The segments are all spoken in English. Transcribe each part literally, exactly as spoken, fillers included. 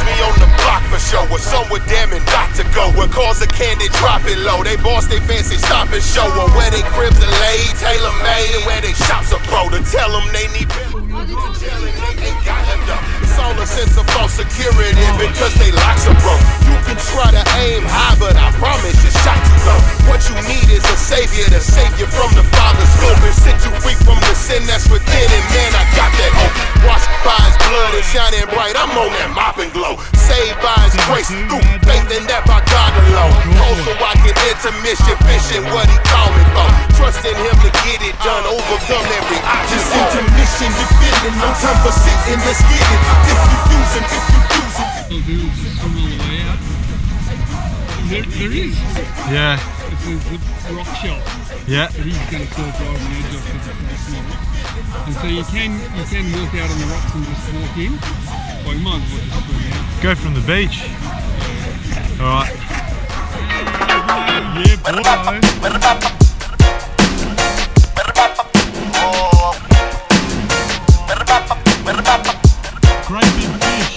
me on the block for show. Or somewhere damn and not to go. Where cars are candy dropping low. They boss they fancy stop and show. Or where they cribs are laid, tailor made. And where they shops are pro. To tell them they need better. They ain't got enough. It's all a sense of false security because they locks are broke. You can try to aim high, but I promise your shot too low. What you need is a savior to save you from the Father's scope and set you free from the sin that's within. And man, I got that hope. Washed by His blood and shining bright. I'm on that mop and glow. Saved by His grace through faith and that by God alone. Oh, so I can intermission fishing what He called me for. Trust in Him to get it done, overcome every obstacle. Just intermission, you feeling, no time for sitting, let's get it. If you using, if you using. Who's from all the way out? There, there is. Yeah. It's a good rock shell. Yeah. It is going to still drive the edge off because it's pretty small. And so you can you can walk out on the rocks and just walk in. Well, you might as well just swim out. Go from the beach. Yeah. Alright. Yeah, boy. Great big fish.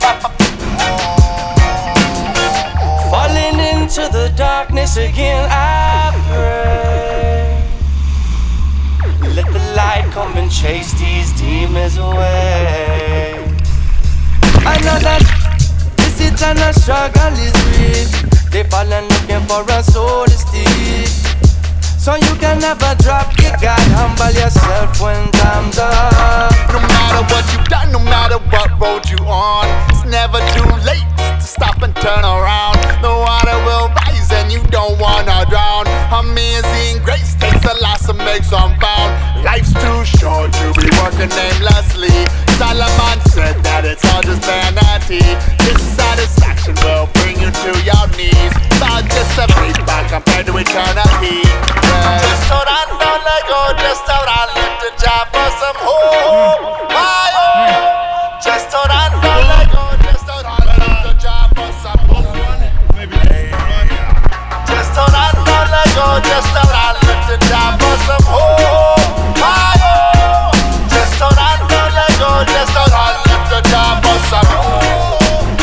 Falling into the darkness again, I pray. Let the light come and chase these demons away. I know that this eternal struggle is real. They fall and looking for a soul to steal. So you can never drop your guard, humble yourself when time's up. No matter what you've done, no matter what road you on, it's never too late to stop and turn around. The water will rise and you don't wanna drown. Amazing grace takes a loss and makes some found. Life's too short to be working aimlessly. Solomon said that it's all just vanity. Dissatisfaction will bring you to your knees. So just a break back compared to eternity. Just hold on, don't let go, just hold on, lift the job for some hope. Why, oh. Just hold on, don't let go, just hold on, lift the job for some hope. Just hold on, don't let go, just hold on, lift the job for some hope. Why, oh. Just hold on, don't let go, just hold on, lift the job for some hope.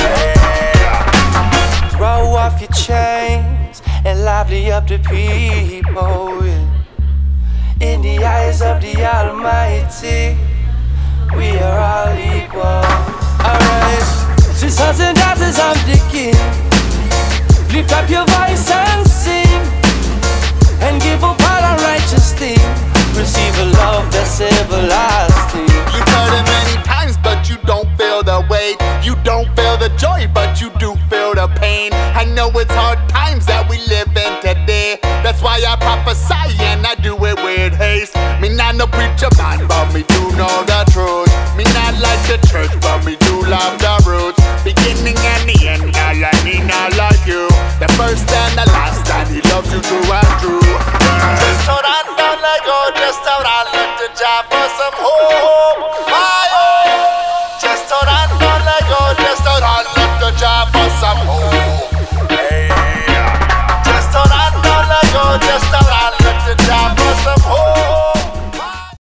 Throw off your chains and lively up the people. In the eyes of the Almighty, we are all equal. Alright, sisters and daughters of the King, lift up your voice and sing, and give up all unrighteous things. Receive a love that's everlasting. You've heard it many times, but you don't feel the weight. You don't feel the joy, but you do feel the pain. I know it's hard times that we live in today. That's why I prophesy and I do it with haste. Me not no preacher man, but me do know the truth. Me not like the church, but me do love the